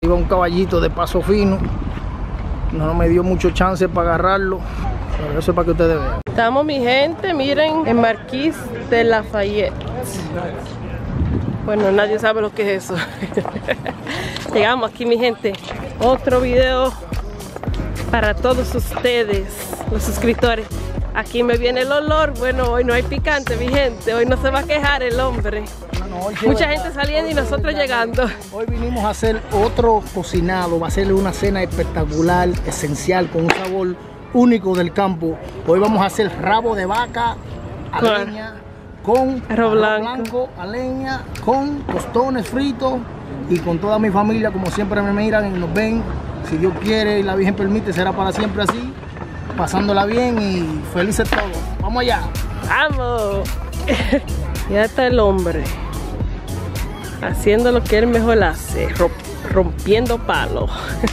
Iba un caballito de paso fino, no me dio mucho chance para agarrarlo, pero eso es para que ustedes vean. Estamos, mi gente, miren, en Marquis de Lafayette. Bueno, nadie sabe lo que es eso. Llegamos aquí, mi gente. Otro video para todos ustedes, los suscriptores. Aquí me viene el olor. Bueno, hoy no hay picante, mi gente. Hoy no se va a quejar el hombre. Mucha gente saliendo y nosotros llegando. Hoy vinimos a hacer otro cocinado. Va a ser una cena espectacular, esencial, con un sabor único del campo. Hoy vamos a hacer rabo de vaca a leña, con arroz blanco a leña, con tostones fritos y con toda mi familia, como siempre me miran y nos ven. Si Dios quiere y la Virgen permite, será para siempre así, pasándola bien y felices todos. ¡Vamos allá! ¡Vamos! Ya está el hombre haciendo lo que él mejor hace, rompiendo palos.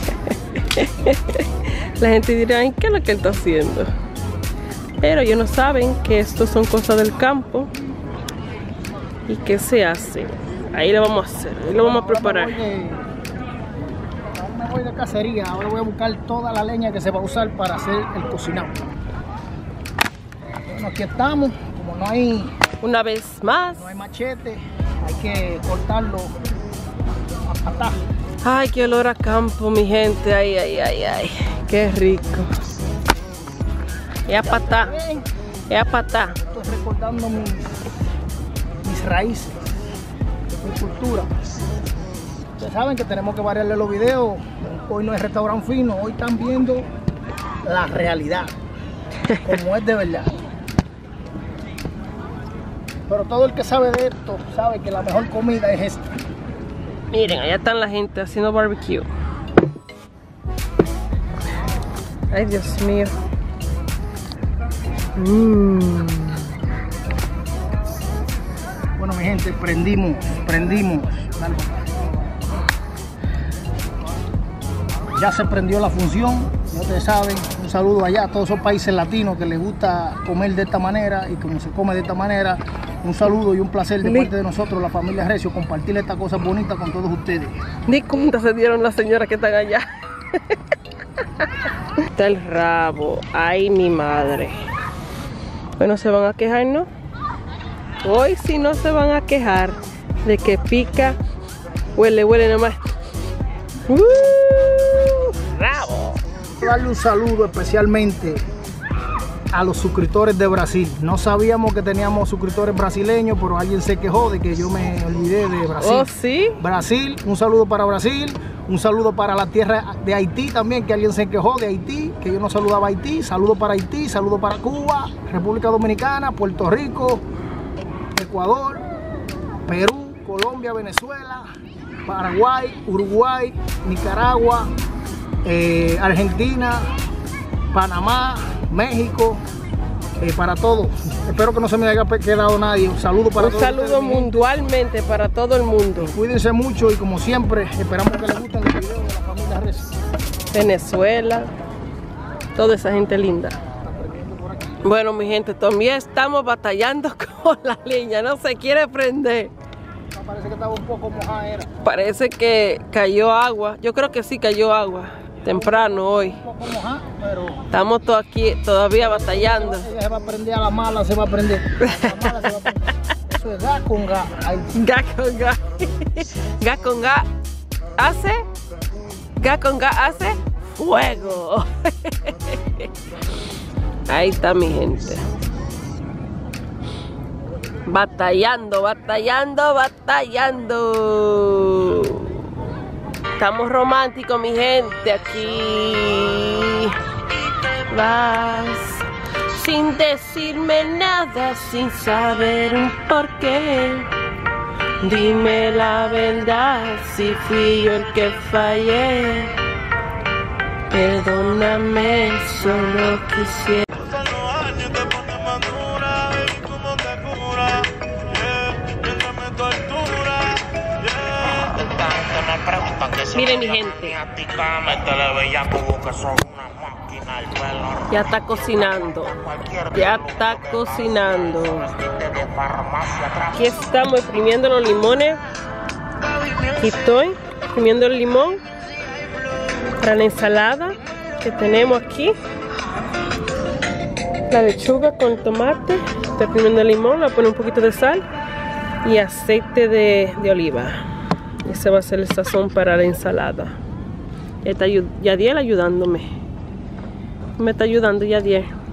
La gente dirá, ¿qué es lo que él está haciendo? Pero ellos no saben que esto son cosas del campo y que se hace. Ahí lo vamos a hacer, ahí lo vamos a preparar. Ahora me voy de cacería, ahora voy a buscar toda la leña que se va a usar para hacer el cocinado. Bueno, aquí estamos, como no hay... Una vez más. No hay machete, hay que cortarlo a patar. Ay, qué olor a campo, mi gente. Ay, ay, ay, ay. Qué rico. Es a patá. Es a patá. Estoy recordando mis raíces, mi cultura. Ustedes saben que tenemos que variarle los videos. Hoy no es restaurante fino, hoy están viendo la realidad, como es de verdad. Pero todo el que sabe de esto sabe que la mejor comida es esta. Miren, allá están la gente haciendo barbecue. Ay, Dios mío. Bueno, mi gente, prendimos. Ya se prendió la función, no ustedes saben. Un saludo allá a todos esos países latinos que les gusta comer de esta manera y como se come de esta manera. Un saludo y un placer de parte de nosotros, la familia Recio, compartir estas cosas bonitas con todos ustedes. Ni cuenta se dieron las señoras que están allá. Está el rabo. Ay, mi madre. Bueno, se van a quejar, ¿no? Hoy sí no se van a quejar de que pica. Huele nomás. Rabo. Quiero darle un saludo especialmente a los suscriptores de Brasil. No sabíamos que teníamos suscriptores brasileños, pero alguien se quejó de que yo me olvidé de Brasil. ¿Oh, sí? Brasil, un saludo para Brasil, un saludo para la tierra de Haití también, que alguien se quejó de Haití, que yo no saludaba a Haití. Saludo para Haití, saludo para Cuba, República Dominicana, Puerto Rico, Ecuador, Perú, Colombia, Venezuela, Paraguay, Uruguay, Nicaragua, Argentina, Panamá, México, para todos. Espero que no se me haya quedado nadie. Un saludo para todos. Un saludo mundialmente para todo el mundo. Cuídense mucho y como siempre, esperamos que les gusten los videos de la familia Recio. Venezuela, toda esa gente linda. Bueno, mi gente, todavía estamos batallando con la leña, no se quiere prender. Parece que estaba un poco mojada. Parece que cayó agua. Yo creo que sí cayó agua temprano hoy. Un poco mojada, pero estamos aquí todavía batallando. Ella se va a prender a la mala, se va a prender. Eso es gas con gas. Gas con gas. Gas con gas hace. Gas con gas hace fuego. Ahí está mi gente. Batallando. Estamos románticos, mi gente, aquí. Vas sin decirme nada, sin saber un porqué. Dime la verdad, si fui yo el que fallé. Perdóname, solo quisiera. Miren, mi gente, ya está cocinando. Aquí estamos exprimiendo los limones. Aquí estoy exprimiendo el limón. para la ensalada que tenemos aquí. La lechuga con tomate, pepino de limón, le voy a poner un poquito de sal y aceite de oliva. Ese va a ser el sazón para la ensalada. Está Yadiel ayudándome. ¿Me está ayudando Yadiel? Sí.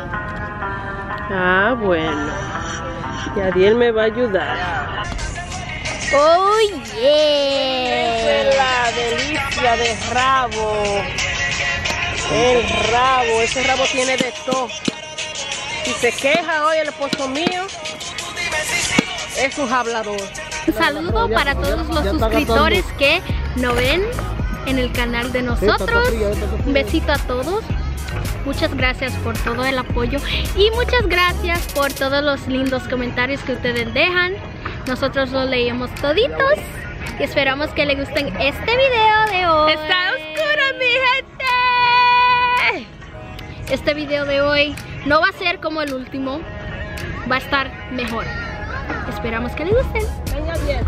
Ah, bueno. Yadiel me va a ayudar. ¡Oh, Esa es yeah! la delicia de rabo. El rabo, ese rabo tiene de todo. Si se queja hoy el esposo mío, es un hablador. Un saludo para todos los suscriptores que nos ven en el canal de nosotros. Un besito a todos. Muchas gracias por todo el apoyo y muchas gracias por todos los lindos comentarios que ustedes dejan. Nosotros los leemos toditos y esperamos que les gusten este video de hoy. Está oscuro, mi gente. Este video de hoy no va a ser como el último, va a estar mejor. Esperamos que les gusten. Venga bien.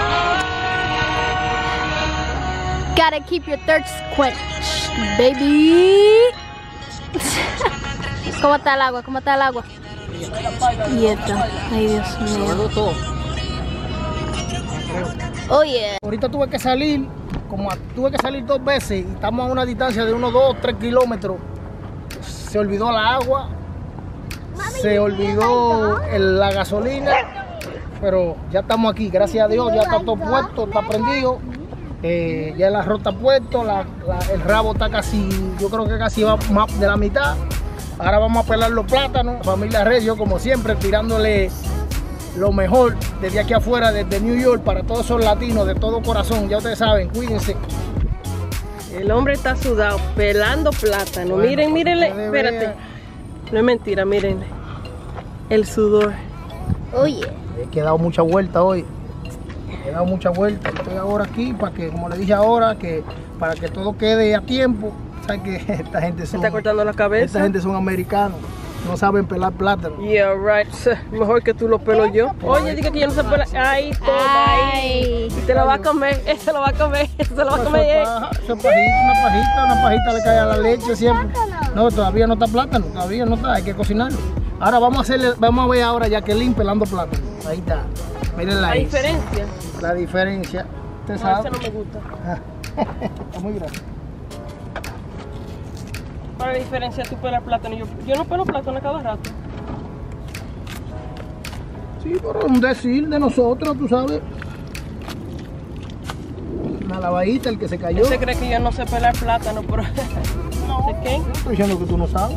Gotta keep your thirst quenched, baby. ¿Cómo está el agua? ¿Cómo está el agua? Y esta. Ay, Dios mío. Oh, yeah. Ahorita tuve que salir, tuve que salir 2 veces y estamos a una distancia de unos 2-3 kilómetros. Se olvidó la agua, se olvidó la gasolina, pero ya estamos aquí, gracias a Dios, ya está todo puesto, está prendido. Ya el arroz está puesto, el rabo está casi, yo creo que casi va más de la mitad. Ahora vamos a pelar los plátanos. La familia Recio, como siempre, tirándole lo mejor desde aquí afuera, desde New York, para todos esos latinos de todo corazón. Ya ustedes saben, cuídense. El hombre está sudado, pelando plátano. Bueno, Miren, mírenle, ustedes espérate. No es mentira, miren. El sudor. Oh, yeah. He dado mucha vuelta hoy. He dado mucha vuelta. Estoy ahora aquí para que, como le dije ahora, que para que todo quede a tiempo. Sabes que esta gente Se son, está cortando la cabeza. esta gente son americanos. No saben pelar plátano. Yeah, right. Mejor que tú lo pelo yo. Oye, diga que yo no sé pelar. Ahí, toma ahí. Y te lo va a comer. Ese lo va a comer. Ese lo va a comer. Eso es una pajita le cae a la leche siempre. No, todavía no está plátano, todavía no está, hay que cocinarlo. Ahora vamos a ver ahora a Jacqueline pelando plátano. Ahí está. Miren La la diferencia. La diferencia. Usted No, sabe. ese no me gusta. Está muy grande. ¿Cuál es la diferencia tú pelar plátano? Yo no pelo plátano a cada rato. Sí, por un decir de nosotros, tú sabes. Una lavadita, el que se cayó. Él se cree que yo no sé pelar plátano, pero... No, ¿De qué? estoy diciendo que tú no sabes.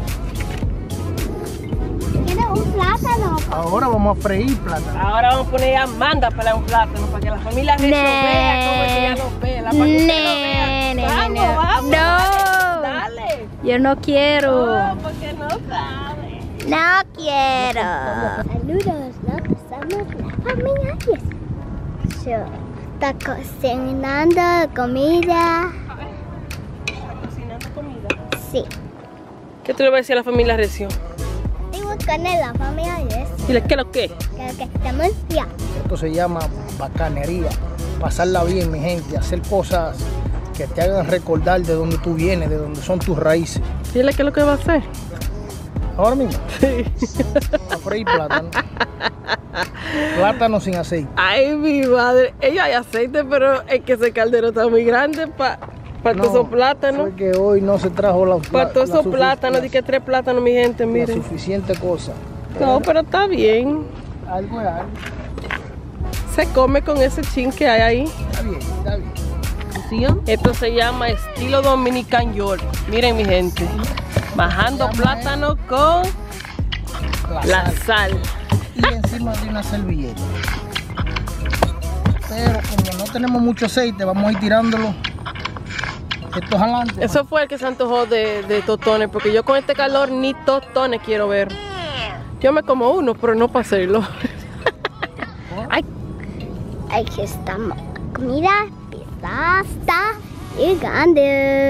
¿Quieres un plátano? Ahora vamos a freír plátano. Ahora vamos a poner a Amanda a pelar un plátano para que la familia Recio vea cómo es que ella lo pela. Para que usted lo vea. Vamos. Dale. Yo no quiero. No, porque no sabe. No quiero. Saludos, ¿no? Somos la familia Recio. Está cocinando comida. ¿Está cocinando comida? Sí. ¿Qué tú le vas a decir a la familia Recio? Digo con la familia Recio. Dile, ¿qué es lo que? Creo que estamos ya. Esto se llama bacanería. Pasarla bien, mi gente. Hacer cosas que te hagan recordar de dónde tú vienes, de dónde son tus raíces. Dile qué es lo que va a hacer. Ahora mismo, Sí. a freír plátano. Plátano sin aceite. Ay, mi madre. Ellos hay aceite, pero es que ese caldero está muy grande para todos esos plátanos. Fue que hoy no se trajo Para todos esos plátanos. Di que 3 plátanos, mi gente, la miren. suficiente cosa. No, pero está bien. Algo es algo. Se come con ese chin que hay ahí. Está bien, está bien. Esto se llama estilo Dominican York. Miren, mi gente. Bajando plátano con la sal. Y encima de una servilleta. Pero como no tenemos mucho aceite, vamos a ir tirándolo estos adelante. Eso fue el que se antojó de tostones, porque yo con este calor ni tostones quiero ver. Yo me como uno, pero no para hacerlo. Aquí estamos. Comida, pizza, está llegando.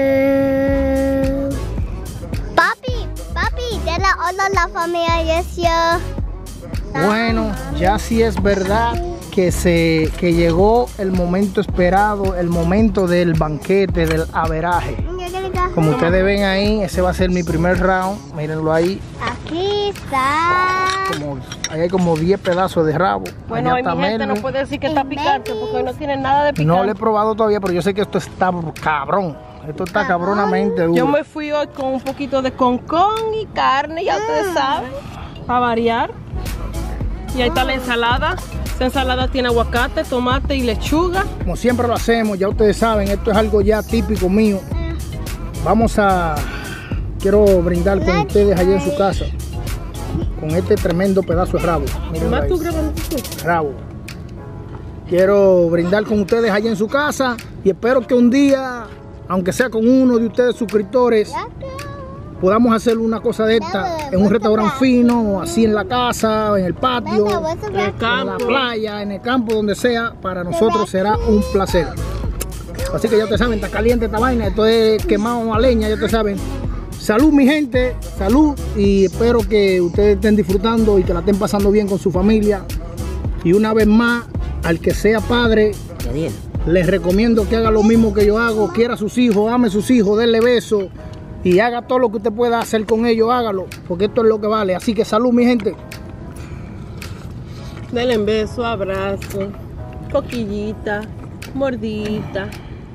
Papi, dile hola a la familia Recio. Bueno, ya sí es verdad que llegó el momento esperado, el momento del banquete, del averaje. Como ustedes ven ahí, ese va a ser mi primer round. Mírenlo ahí. Aquí está. Ahí hay como 10 pedazos de rabo. Bueno, hoy mi gente no puede decir que está picante porque hoy no tiene nada de picante. No lo he probado todavía, pero yo sé que esto está cabrón. Esto está cabronamente duro. Yo me fui hoy con un poquito de concón y carne, ya ustedes saben, para variar. Y ahí está la ensalada. Esta ensalada tiene aguacate, tomate y lechuga. Como siempre lo hacemos, ya ustedes saben, esto es algo ya típico mío. Quiero brindar con ustedes allá en su casa, con este tremendo pedazo de rabo. Miren ahí. Rabo. Quiero brindar con ustedes allá en su casa y espero que un día, aunque sea con uno de ustedes suscriptores, podamos hacer una cosa de esta en un restaurante fino, así en la casa, en el patio, en la playa, en el campo, donde sea. Para nosotros será un placer. Así que ya ustedes saben, está caliente esta vaina, esto es quemado a leña, ya ustedes saben. Salud mi gente, salud, y espero que ustedes estén disfrutando y que la estén pasando bien con su familia. Y una vez más, al que sea padre, les recomiendo que haga lo mismo que yo hago, quiera a sus hijos, ame a sus hijos, denle besos y haga todo lo que usted pueda hacer con ellos, hágalo, porque esto es lo que vale. Así que salud mi gente. Denle beso, abrazo, coquillita, mordita.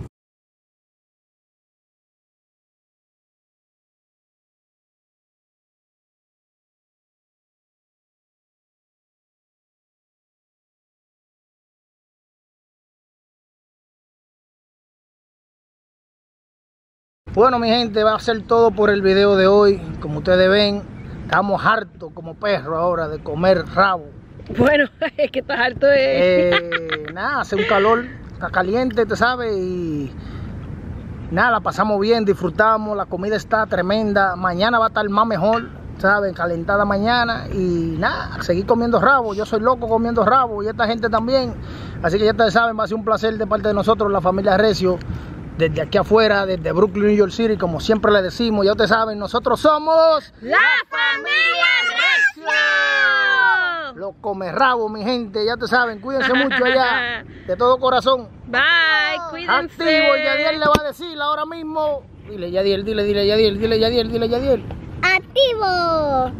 Bueno mi gente, va a ser todo por el video de hoy. Como ustedes ven, estamos hartos como perros ahora de comer rabo. Bueno, es que estás harto de... Nada, hace un calor, está caliente, te sabes, y nada, la pasamos bien, disfrutamos, la comida está tremenda. Mañana va a estar más mejor, ¿saben? Calentada mañana, y nada, seguir comiendo rabo. Yo soy loco comiendo rabo y esta gente también. Así que ya ustedes saben, va a ser un placer de parte de nosotros, la familia Recio. Desde aquí afuera, desde Brooklyn, New York City, como siempre le decimos, ya ustedes saben, nosotros somos ¡La Familia Recio! Los comerrabos, mi gente, ya ustedes saben, cuídense mucho allá, de todo corazón. Bye, cuídense. Activo, y Yadiel le va a decir ahora mismo. Dile Yadiel, dile Yadiel, dile Yadiel, dile Yadiel. Activo.